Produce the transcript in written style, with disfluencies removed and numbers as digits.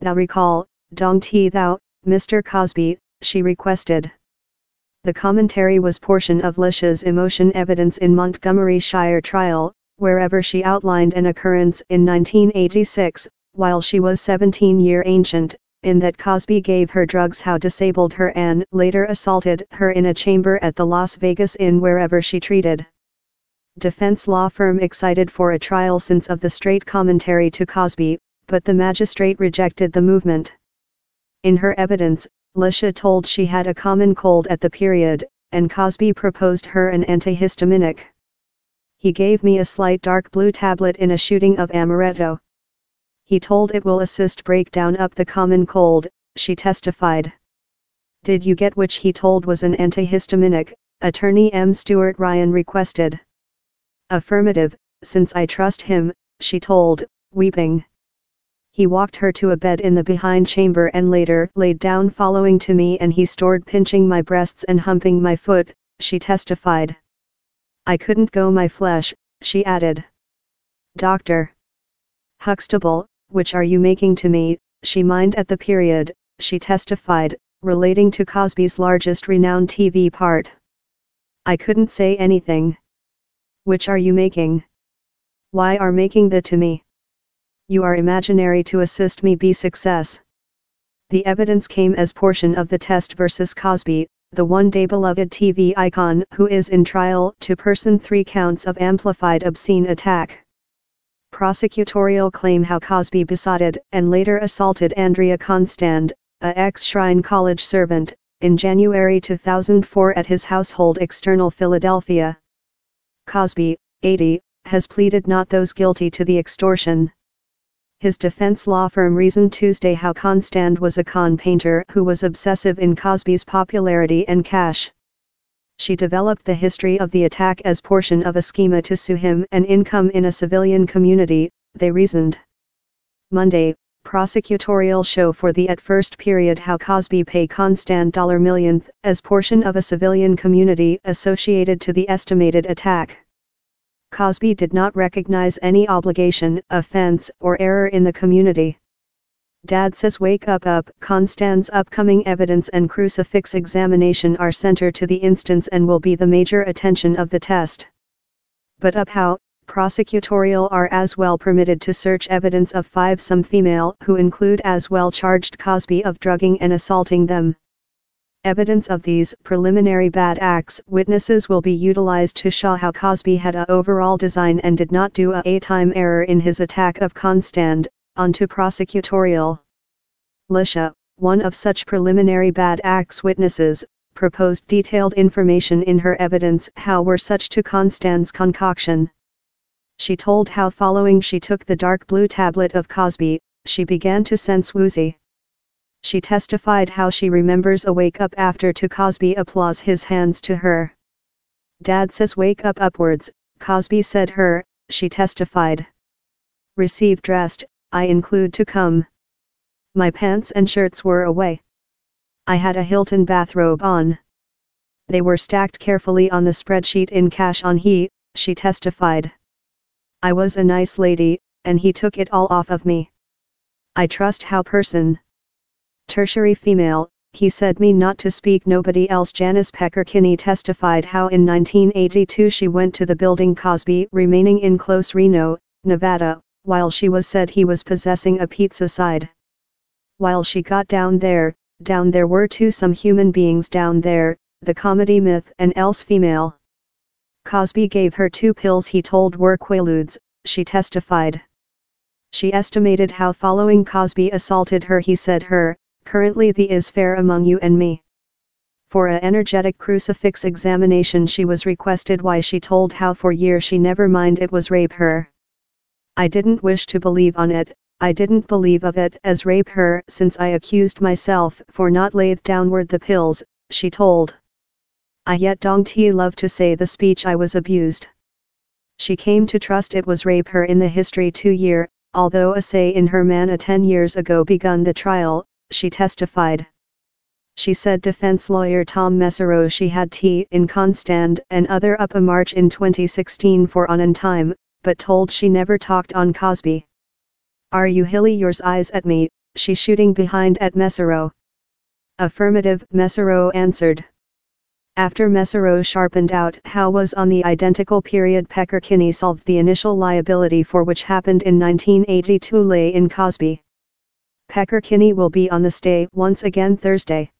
thou recall, dong ti thou, Mr. Cosby, she requested. The commentary was portion of Lasha's emotion evidence in Montgomeryshire trial, wherever she outlined an occurrence in 1986, while she was 17-year ancient, in that Cosby gave her drugs how disabled her and later assaulted her in a chamber at the Las Vegas Inn wherever she treated. Defense law firm excited for a trial since of the straight commentary to Cosby, but the magistrate rejected the movement. In her evidence, Lasha told she had a common cold at the period, and Cosby proposed her an antihistaminic. He gave me a slight dark blue tablet in a shooting of amaretto. He told it will assist break down up the common cold, she testified. Did you get which he told was an antihistaminic? Attorney M. Stuart Ryan requested. Affirmative, since I trust him, she told, weeping. He walked her to a bed in the behind chamber and later laid down following to me, and he stored pinching my breasts and humping my foot, she testified. I couldn't go my flesh, she added. Dr. Huxtable, which are you making to me? She mined at the period, she testified, relating to Cosby's largest renowned TV part. I couldn't say anything. Which are you making? Why are making that to me? You are imaginary to assist me be success. The evidence came as portion of the test versus Cosby, the one-day beloved TV icon who is in trial to person 3 counts of amplified obscene attack. Prosecutorial claim how Cosby besotted and later assaulted Andrea Constand, a ex-Shrine College servant, in January 2004 at his household external Philadelphia. Cosby, 80, has pleaded not those guilty to the extortion. His defense law firm reasoned Tuesday how Constand was a con painter who was obsessive in Cosby's popularity and cash. She developed the history of the attack as portion of a schema to sue him and income in a civilian community, they reasoned. Monday, prosecutorial show for the at first period how Cosby pay Constand $millionth as portion of a civilian community associated to the estimated attack. Cosby did not recognize any obligation, offense, or error in the community. Dad says wake up. Constand's upcoming evidence and crucifix examination are center to the instance and will be the major attention of the test. But up how, prosecutorial are as well permitted to search evidence of 5 some female who include as well charged Cosby of drugging and assaulting them. Evidence of these preliminary bad acts witnesses will be utilized to show how Cosby had a overall design and did not do a time error in his attack of Constand, onto prosecutorial. Lasha, one of such preliminary bad acts witnesses, proposed detailed information in her evidence how were such to Constand's concoction. She told how following she took the dark blue tablet of Cosby, she began to sense woozy. She testified how she remembers a wake up after to Cosby applause his hands to her. Dad says wake up upwards, Cosby said her, she testified. Receive dressed, I include to come. My pants and shirts were away. I had a Hilton bathrobe on. They were stacked carefully on the spreadsheet in cash on she testified. I was a nice lady, and he took it all off of me. I trust how person. Tertiary female, he said me not to speak nobody else. Janice Pecker-Kinney testified how in 1982 she went to the building Cosby remaining in Close Reno, Nevada, while she was said he was possessing a pizza side. While she got down there were 2 some human beings down there, the comedy myth and else female. Cosby gave her 2 pills he told were Quaaludes, she testified. She estimated how following Cosby assaulted her he said her, currently the is fair among you and me. For a energetic crucifix examination she was requested why she told how for years she never mind it was rape her. I didn't wish to believe on it, I didn't believe of it as rape her since I accused myself for not layth downward the pills, she told. I yet don't love to say the speech I was abused. She came to trust it was rape her in the history 2 year, although a say in her man a 10 years ago begun the trial, she testified. She said defense lawyer Tom Messero she had tea in Constand and other up a march in 2016 for on in time, but told she never talked on Cosby. Are you hilly yours eyes at me, she shooting behind at Mesereau? Affirmative, Mesereau answered. After Mesereau sharpened out how was on the identical period Pecker-Kinney solved the initial liability for which happened in 1982 lay in Cosby. Pecker-Kinney will be on the stay once again Thursday.